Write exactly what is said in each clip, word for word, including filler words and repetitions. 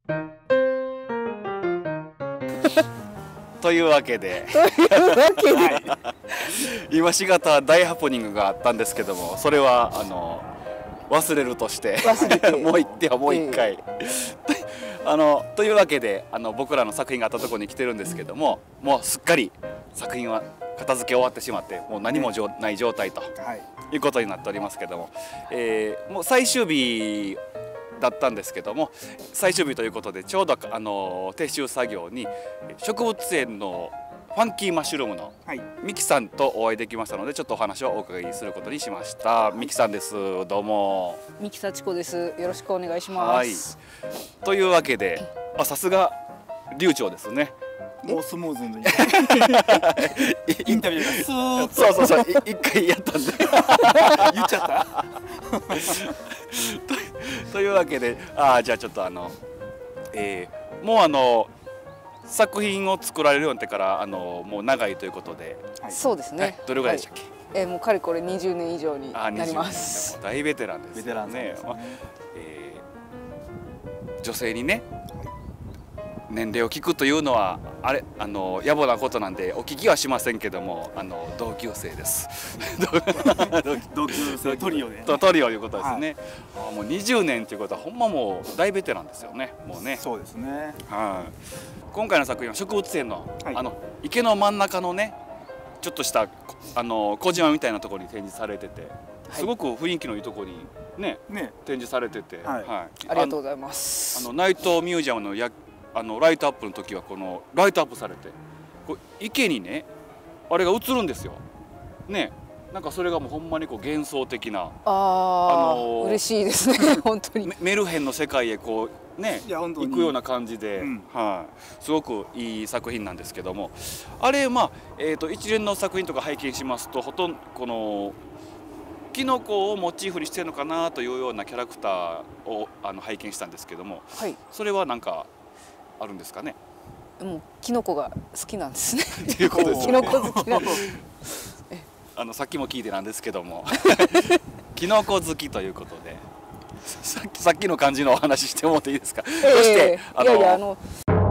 というわけでというわけで、はい、 今しがた大ハプニングがあったんですけども、それはあの忘れるとしてもう一手はもう一回、えー、あのというわけであの僕らの作品があったところに来てるんですけども、もうすっかり作品は片付け終わってしまって、もう何もじょない状態と、はい、いうことになっておりますけども、えー、もう最終日だったんですけども、最終日ということでちょうどあの撤収作業に植物園のファンキーマッシュルームのミキさんとお会いできましたので、ちょっとお話をお伺いすることにしました。ミキさんです。どうも。 三木幸子です。よろしくお願いします。 はい、というわけで、あ、さすが流暢ですね。 もうスムーズにインタビューがスーッと、 そうそうそう、一回やったんで言っちゃったと, というわけで、あ、じゃあちょっとあの、えー、もうあの作品を作られるようになってからあのもう長いということで、 はい、そうですね、はい、 どれぐらいでしたっけ？はい、 えー、もうかれこれにじゅうねん以上になります。 大ベテランですね。ベテランですね。まあ、えー、女性にね、年齢を聞くというのはあれあの野暮なことなんでお聞きはしませんけども、あの同級生です同級生トリオで、 ね、トリオいうことですね。はい、あ、もうにじゅうねんということはほんまもう大ベテランですよね。もうね。 そうですね。 はい、今回の作品は植物園の、はい、あの池の真ん中のね、ちょっとしたあの小島みたいなところに展示されてて、すごく雰囲気のいいところにね、ね、展示されてて、 はい、はい、ありがとうございます。 あのナイトミュージアムのやあのライトアップの時はこのライトアップされて、こう池にねあれが映るんですよ。ね、なんかそれがもうほんまにこう幻想的な、 ああ、あのー、嬉しいですね本当に。 メルヘンの世界へこうね行くような感じで、うん、はい、すごくいい作品なんですけども、あれまあえっと一連の作品とか拝見しますと、ほとんどこのキノコをモチーフにしてるのかなというようなキャラクターをあの拝見したんですけども、はい、それはなんかあるんですかね。 もうキノコが好きなんですね。 ということです。 キノコ好きなんです。 あのさっきも聞いてなんですけども、キノコ好きということで、さっきさっきの感じのお話してもらっていいですか。えー、そしてあの。いやいやあの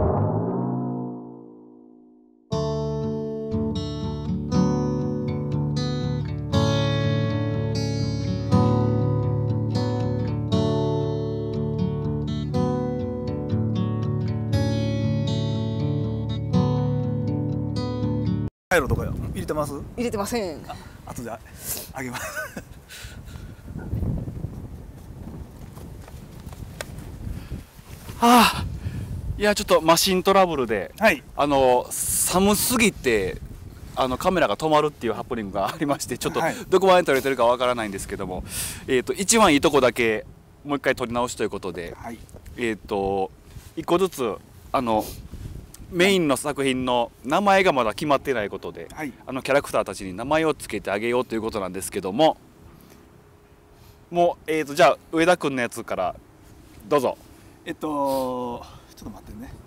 カイロとか入れてます？ 入れてません。 あ、後であげますはあ、いやちょっとマシントラブルで、 はい、あの寒すぎてあのカメラが止まるっていうハプニングがありまして、ちょっとどこまで撮れてるかわからないんですけども、えっと一番いいとこだけもう一回撮り直しということで、はい、えっと一個ずつあのメインの作品の名前がまだ決まっていないことで、はい、あのキャラクターたちに名前を付けてあげようということなんですけども、もう、えーとじゃあ上田君のやつからどうぞ。 えっとちょっと待ってね。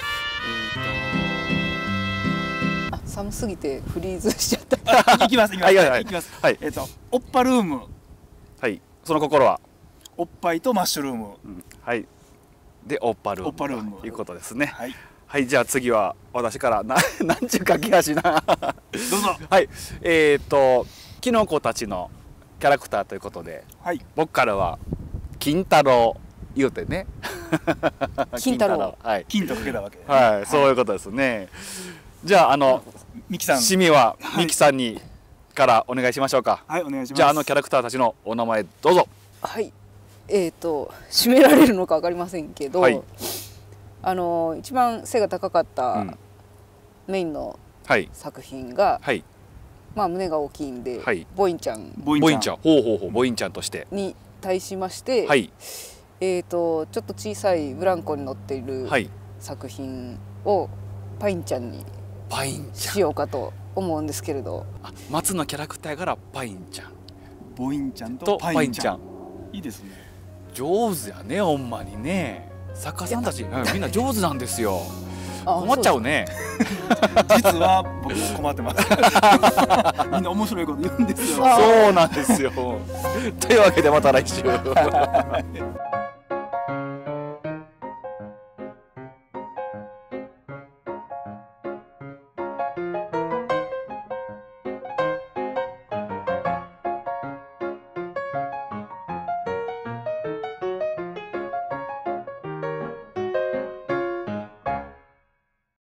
えー、とあ、寒すぎてフリーズしちゃったいきますいきます、はいはい、いきます。はい、えっとおっぱルーム。 はい、その心はおっぱいとマッシュルーム、 うん、はい、でおっぱルームということですね。はい、はい、じゃあ次は私からななんちゅう駆け足などうぞ。 はい、えっ、ー、とキノコたちのキャラクターということで、はい、僕からは金太郎言うてね金太郎、 はい、金とかけたわけ、ね、 はい、はい、そういうことですね。じゃああのミキさん、 締めはミキさんに、はい、からお願いしましょうか。 はい、お願いします。 じゃああのキャラクターたちのお名前どうぞ。 はい、えっ、ー、と締められるのかわかりませんけど、はい、あの一番背が高かったメインの作品が、はい、まあ胸が大きいんで、はい、ボインちゃん、 ボインちゃん、ほうほうほう、ボインちゃんとしてに対しまして、はい、えっとちょっと小さいブランコに乗っている作品をパインちゃんにしようかと思うんですけれど、 あ、松のキャラクターからパインちゃん、 ボインちゃんとパインちゃん、いいですね。 上手やね、ほんまにね。作家さんたちみんな上手なんですよ。困っちゃうね。 実は僕も困ってます。みんな面白いこと言うんですよ。 そうなんですよ。というわけでまた来週。